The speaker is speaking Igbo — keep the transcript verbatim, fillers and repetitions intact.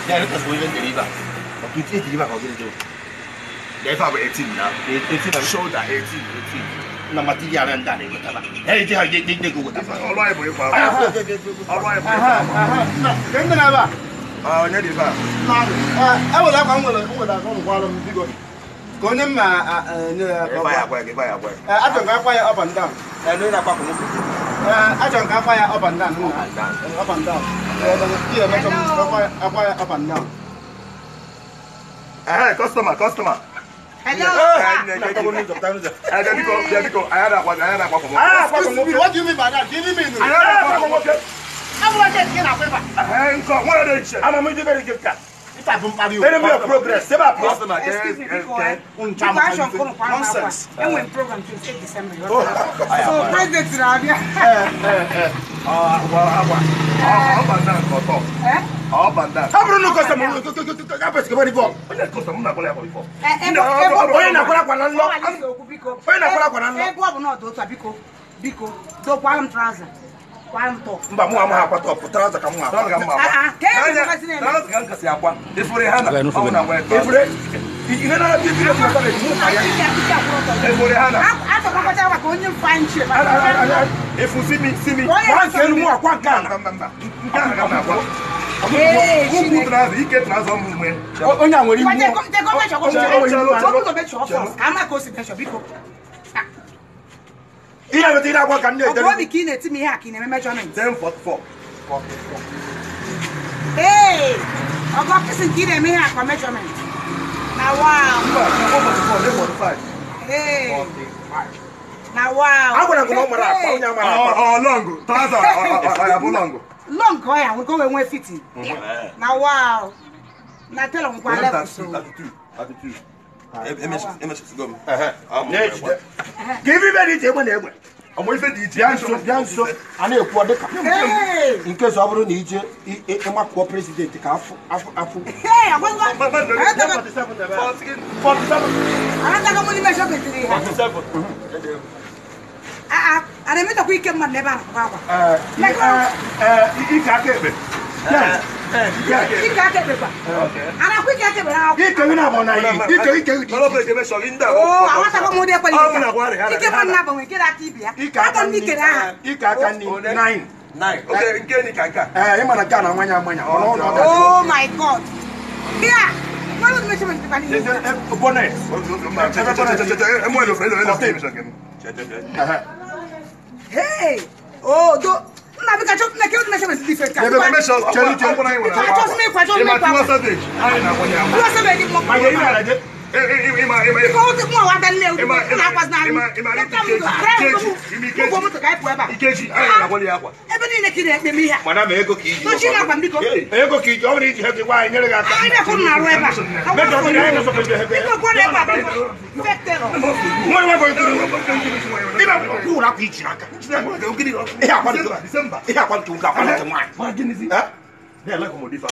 Yeah, let us go even deliver. Okay, take deliver. How can you do? Deliver by eighteen now. Eighteen and shoulder eighteen, eighteen. Na material and that. Hey, they are getting the good. All right, boy. All right, boy. Aha. Then the never. Oh, no, deliver. I will have one with a one of the good. Go them. Fire, fire, fire. I don't have fire up and down. I know that. I don't have fire up and down. Up and down. Here, make them fire up and down. Ah, customer, customer. Hello. I had a one. I had a one. Ah, what do you mean by that? Give me. I had a one. I want to get a paper. I ain't got one of those. I'm a military gift card. If I don't have you, then we have progress. Save our customer. Excuse me, because nonsense. And when program twenty-eighth December. So President Rabia. Ah, well, how about that? Eh? How about that? How about no customer? I bet you go before. When the customer not going before. Eh, no. When na kola kwa nanlo. When na kola kwa nanlo. Eh, go no do to biko. Biko. Do kwa am trouser. Quanto? Mba mu ama akwa top trouser ka mu akwa. Trouser ka mu akwa. Ah ah. Ke ni ka sine. Trouser ka nkasi akwa. Efure hana. Ona we. Efure. Ine na bi bi ko ka mu aya. Efure hana. Ato kwa kwa kwa onye fine shape. Efu simi simi. Wan ke mu akwa kana. Kana kana akwa. Eh, ku trouser ike trouser mu mu. Onya nwere iwu. Te ko te ko me choko. Choko to be choko. Ama ko si be choko biko. Iya beti na kwa kanne. Obo bi ki na ti mi ha ki na measurement. ten forty-four. forty-four. Hey! Obo kisin ki na mi ha kwa measurement. Na wow. forty-four, forty-five. Hey. forty-five. Na wow. Agora ngo no mara kwa onya mara. Oh, long. Taza aya bu long. Long ko ya we go we fitting. Na wow. Na tell on kwa level so. Attitude. Attitude. M S M S go. Eh eh. Give me ready table na egbe. Omo ife di iti anso bianso ana eku odeka. In case oburu na ije e makwo president ka afu afu afu. Hey, agwa. forty-seven. forty-seven. Ana ta ko ni me shop tiri. forty-seven. Ah ah, ana me to ku ike man neba kwa kwa. Eh eh ike aka ebe. Yeah. Ike aka ebe kwa. Okay. Ana ku ike aka ebe na. Ike wi na mo na yi. Ike ike wi. Kolo be me so inda. Oh, awa ta ko mo de kwa ni. Ike man na ba we kira tibia. Ike aka ni kira. Ike aka ni nine. nine. Okay, nke ni kaka. Eh, e mana ka na nwanya nwanya. Ono ono. Oh my God. Here. What was the measurement to bani? Bonnet. Hey. Oh, do na bi ka chop na ke measurement different ka. Ebe measure. Chelu chelu bona yi wona. Just me kwa just me kwa. Ima savage. Ai na wonya. What savage mo. Ma ye ina laje. Eh eh ima ima. Ko ti mo wa dan le. Ima na kwa na. Ima ima ni keji. Imi keji. Ko mo to kai po eba. Ikeji. Ai na wole akwa. Ebe ni ne kire ekpe mi ha. Madam ego ki iji. So chi na kwa mbiko. Ego ki iji. O ni iji hebi wa nyere ga aka. Ai na ko na ro eba. Me do ni ai no so ke hebi. Ko ko le eba. Vetero. Mo ni wa ko nturu. Ina ku la ku iji aka. Eh akwa December. Eh akwa tu ga akwa na twa. Ma gini si. Eh? Ne la ko mo difa.